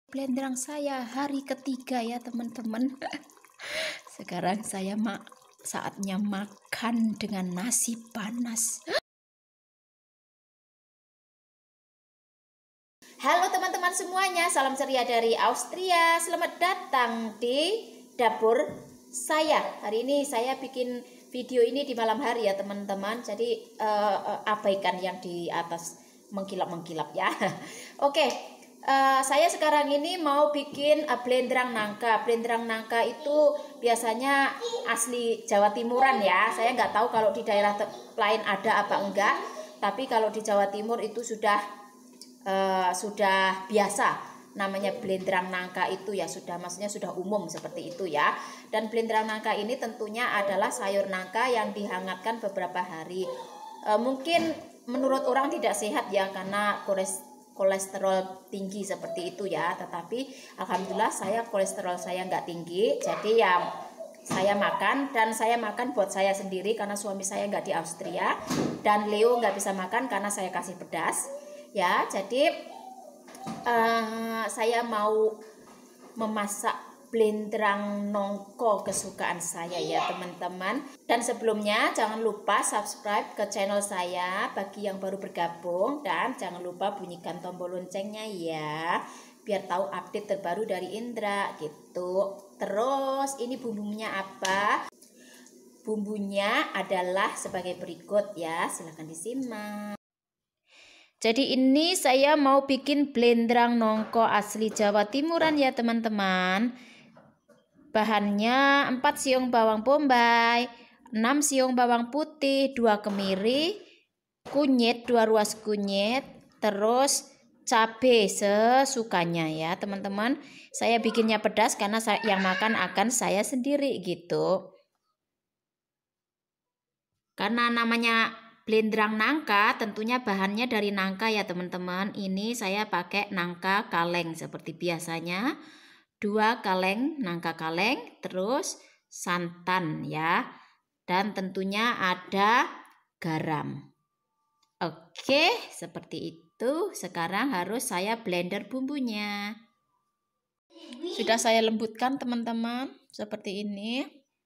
Blendrang saya hari ketiga ya teman-teman. Sekarang saya saatnya makan dengan nasi panas. Halo teman-teman semuanya, salam ceria dari Austria. Selamat datang di dapur saya. Hari ini saya bikin video ini di malam hari ya teman-teman. Jadi abaikan yang di atas mengkilap-mengkilap ya. Oke. Saya sekarang ini mau bikin blendrang nangka. Blendrang nangka itu biasanya asli Jawa Timuran ya. Saya nggak tahu kalau di daerah lain ada apa enggak. Tapi kalau di Jawa Timur itu sudah biasa namanya blendrang nangka itu ya, maksudnya sudah umum seperti itu ya. Dan blendrang nangka ini tentunya adalah sayur nangka yang dihangatkan beberapa hari. Mungkin menurut orang tidak sehat ya karena kolesterol tinggi seperti itu ya, tetapi alhamdulillah kolesterol saya nggak tinggi, jadi ya saya makan, dan saya makan buat saya sendiri karena suami saya nggak di Austria dan Leo nggak bisa makan karena saya kasih pedas ya. Jadi saya mau memasak blendrang nongko kesukaan saya ya teman-teman. Dan sebelumnya jangan lupa subscribe ke channel saya bagi yang baru bergabung, dan jangan lupa bunyikan tombol loncengnya ya, biar tahu update terbaru dari Indra gitu. Terus ini bumbunya apa? Bumbunya adalah sebagai berikut ya, silahkan disimak. Jadi ini saya mau bikin blendrang nongko asli Jawa Timuran ya teman-teman. Bahannya 4 siung bawang bombay, 6 siung bawang putih, 2 kemiri, kunyit 2 ruas kunyit, terus cabai sesukanya ya teman-teman. Saya bikinnya pedas karena yang makan akan saya sendiri gitu. Karena namanya blendrang nangka, tentunya bahannya dari nangka ya teman-teman. Ini saya pakai nangka kaleng seperti biasanya. 2 kaleng nangka kaleng, terus santan ya, dan tentunya ada garam. Oke, seperti itu. Sekarang harus saya blender bumbunya. Sudah saya lembutkan teman-teman, seperti ini.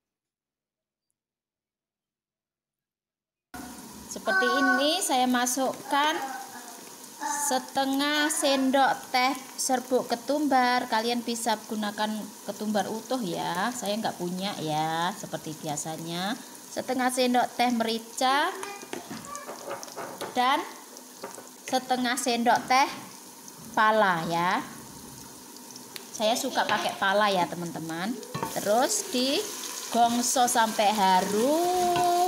Seperti ini saya masukkan setengah sendok teh serbuk ketumbar. Kalian bisa gunakan ketumbar utuh ya, saya nggak punya ya, seperti biasanya. Setengah sendok teh merica dan setengah sendok teh pala ya, saya suka pakai pala ya teman-teman. Terus digongso sampai harum.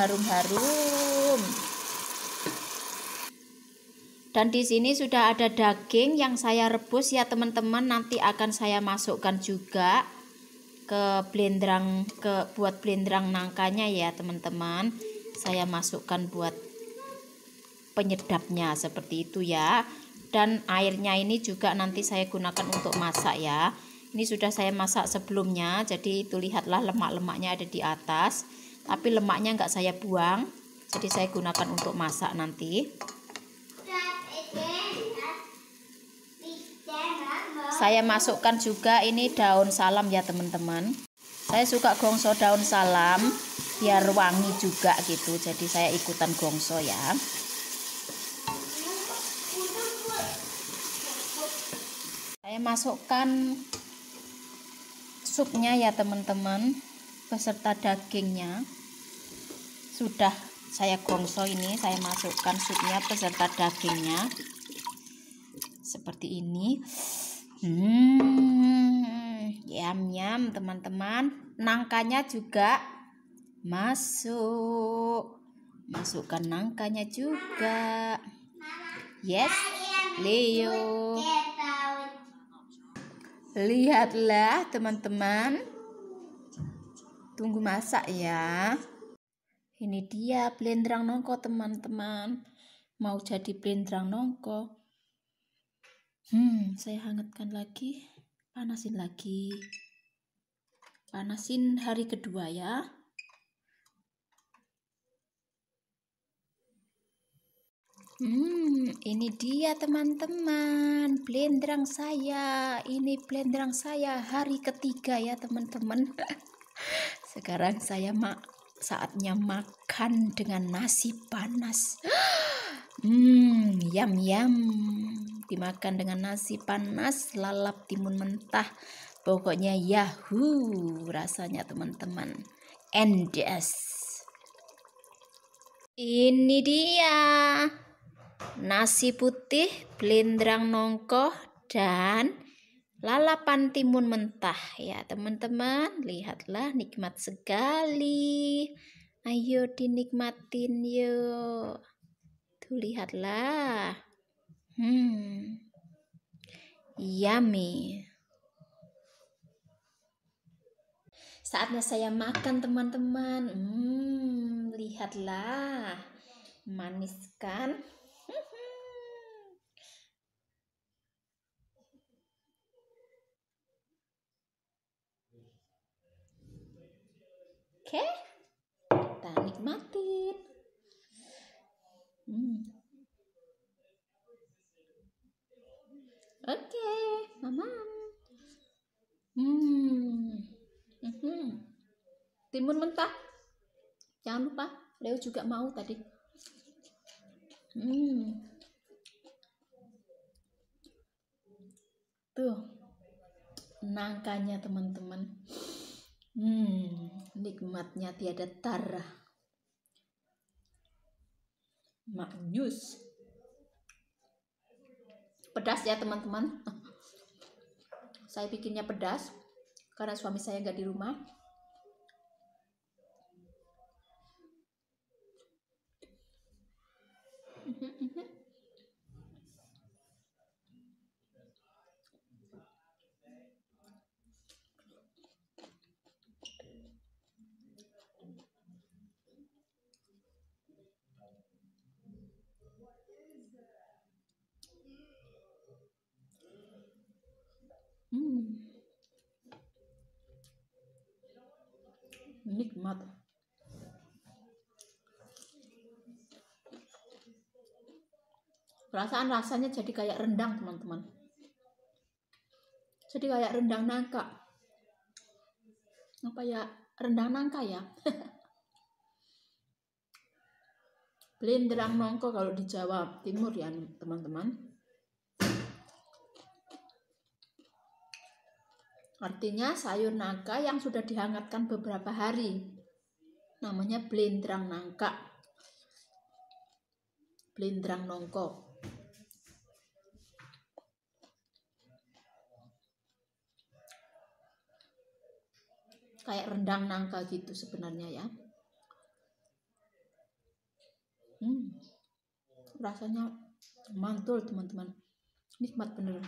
Dan di sini sudah ada daging yang saya rebus ya teman-teman. Nanti akan saya masukkan juga ke buat blendrang nangkanya ya teman-teman. Saya masukkan buat penyedapnya seperti itu ya. Dan airnya ini juga nanti saya gunakan untuk masak ya. Ini sudah saya masak sebelumnya, jadi itu lihatlah lemak-lemaknya ada di atas. Tapi lemaknya nggak saya buang, jadi saya gunakan untuk masak nanti. Saya masukkan juga ini daun salam ya teman-teman. Saya suka gongso daun salam biar wangi juga gitu. Jadi saya ikutan gongso ya. Saya masukkan supnya ya teman-teman beserta dagingnya. Sudah saya gongso ini, saya masukkan supnya beserta dagingnya. Seperti ini. Yam teman-teman. Nangkanya juga masukkan nangkanya juga. Yes, Leo. Lihatlah teman-teman. Tunggu masak ya. Ini dia blendrang nongko teman-teman. Mau jadi blendrang nongko. Saya hangatkan lagi, panasin lagi. Panasin hari kedua ya. Ini dia teman-teman, blendrang saya. Ini blendrang saya hari ketiga ya teman-teman. Sekarang saya saatnya makan dengan nasi panas. Yam yam. Dimakan dengan nasi panas, lalap timun mentah. Pokoknya yahoo rasanya teman-teman. Endes. Ini dia nasi putih, blendrang nongko, dan lalapan timun mentah ya teman-teman. Lihatlah, nikmat sekali. Ayo dinikmatin yuk. Tuh lihatlah. Yummy. Saatnya saya makan teman-teman. Lihatlah. Manis kan? Oke, kita nikmatin. Oke, mama. Timun mentah. Jangan lupa, Leo juga mau tadi. Tuh, nangkanya teman-teman. Nikmatnya tiada tara. Maknyus. Pedas ya teman-teman. Saya bikinnya pedas karena suami saya nggak di rumah. Nikmat. Perasaan rasanya jadi kayak rendang teman-teman. Jadi kayak rendang nangka. Apa ya? Rendang nangka ya. Blendrang nongko kalau di Jawa Timur ya teman-teman. Artinya sayur nangka yang sudah dihangatkan beberapa hari. Namanya blendrang nangka. Blendrang nongko. Kayak rendang nangka gitu sebenarnya ya. Rasanya mantul teman-teman. Nikmat bener.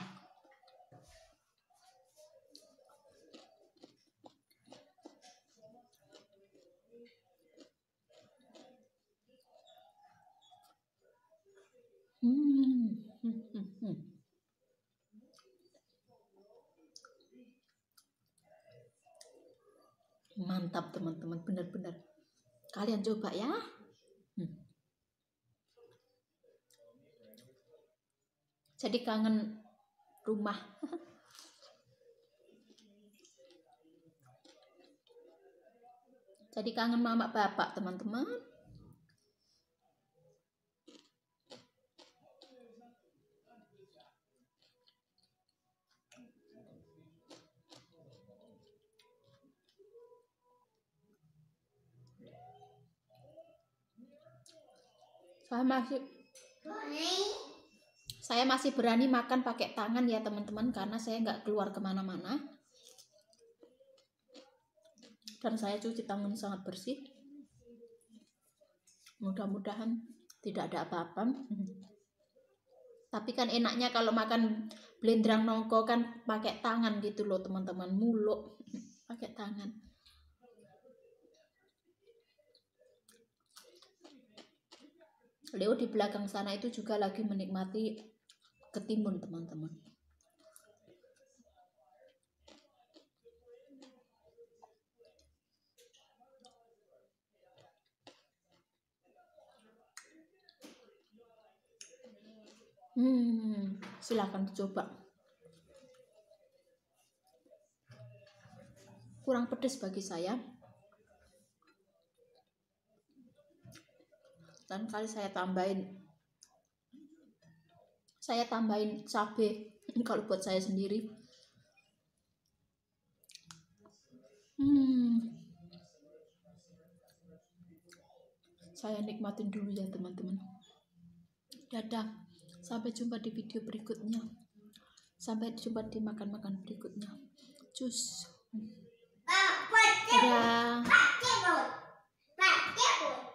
Mantap teman-teman, benar-benar. Kalian coba ya. Jadi kangen rumah. Jadi kangen mama bapak teman-teman. Saya masih berani makan pakai tangan ya teman-teman, karena saya nggak keluar kemana-mana. Dan saya cuci tangan sangat bersih. Mudah-mudahan tidak ada apa-apa. Tapi kan enaknya kalau makan blendrang nongko kan pakai tangan gitu loh teman-teman, muluk pakai tangan. Leo di belakang sana itu juga lagi menikmati ketimun teman-teman. Silahkan dicoba. Kurang pedas bagi saya. Dan kali saya tambahin cabai kalau buat saya sendiri. Saya nikmatin dulu ya teman-teman. Dadah, sampai jumpa di video berikutnya. Sampai jumpa di makan-makan berikutnya. Cus. Dadah.